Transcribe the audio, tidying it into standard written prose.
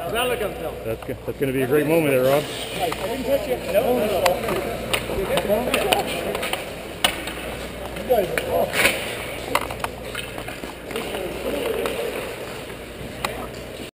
How's that looking, Phil? That's going to be a great moment there, Rob. I didn't touch you. No. You guys are